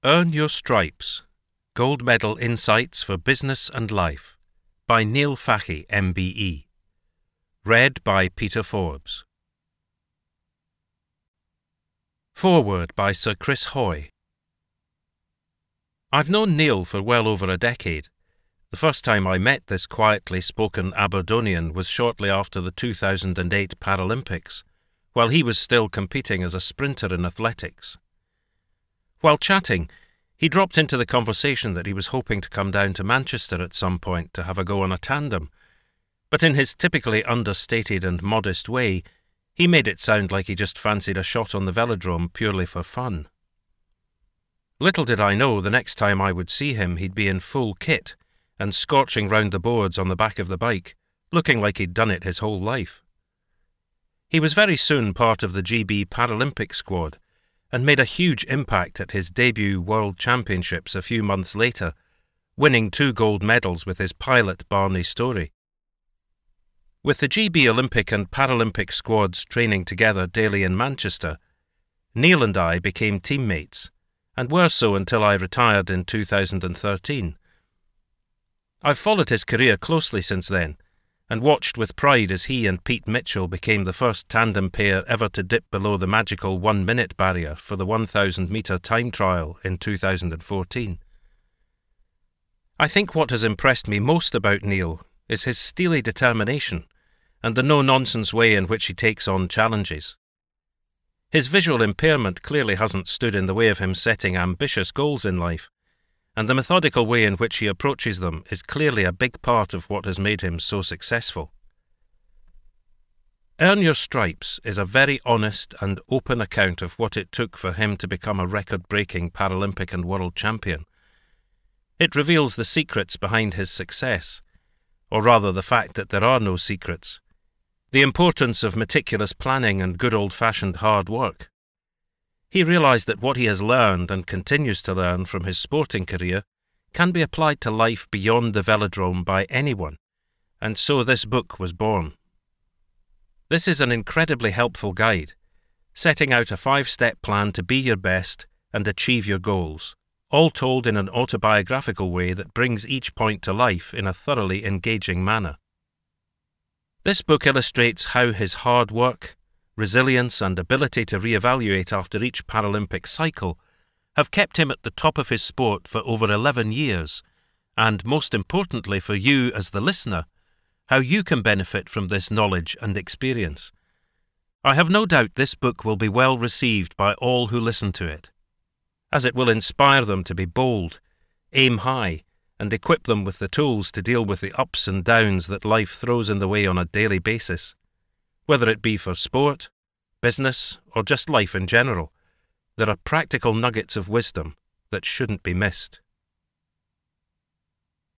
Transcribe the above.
Earn Your Stripes, Gold Medal Insights for Business and Life by Neil Fahey, MBE. Read by Peter Forbes. Foreword by Sir Chris Hoy. I've known Neil for well over a decade. The first time I met this quietly spoken Aberdonian was shortly after the 2008 Paralympics, while he was still competing as a sprinter in athletics. While chatting, he dropped into the conversation that he was hoping to come down to Manchester at some point to have a go on a tandem, but in his typically understated and modest way, he made it sound like he just fancied a shot on the velodrome purely for fun. Little did I know the next time I would see him he'd be in full kit and scorching round the boards on the back of the bike, looking like he'd done it his whole life. He was very soon part of the GB Paralympic squad and made a huge impact at his debut World Championships a few months later, winning 2 gold medals with his pilot Barney Storey. With the GB Olympic and Paralympic squads training together daily in Manchester, Neil and I became teammates, and were so until I retired in 2013. I've followed his career closely since then, and watched with pride as he and Pete Mitchell became the first tandem pair ever to dip below the magical 1-minute barrier for the 1,000-metre time trial in 2014. I think what has impressed me most about Neil is his steely determination and the no-nonsense way in which he takes on challenges. His visual impairment clearly hasn't stood in the way of him setting ambitious goals in life, and the methodical way in which he approaches them is clearly a big part of what has made him so successful. Earn Your Stripes is a very honest and open account of what it took for him to become a record-breaking Paralympic and world champion. It reveals the secrets behind his success, or rather the fact that there are no secrets, the importance of meticulous planning and good old-fashioned hard work. He realised that what he has learned and continues to learn from his sporting career can be applied to life beyond the velodrome by anyone, and so this book was born. This is an incredibly helpful guide, setting out a 5-step plan to be your best and achieve your goals, all told in an autobiographical way that brings each point to life in a thoroughly engaging manner. This book illustrates how his hard work, resilience and ability to re-evaluate after each Paralympic cycle have kept him at the top of his sport for over 11 years, and most importantly for you as the listener, how you can benefit from this knowledge and experience. I have no doubt this book will be well received by all who listen to it, as it will inspire them to be bold, aim high, and equip them with the tools to deal with the ups and downs that life throws in the way on a daily basis. Whether it be for sport, business, or just life in general, there are practical nuggets of wisdom that shouldn't be missed.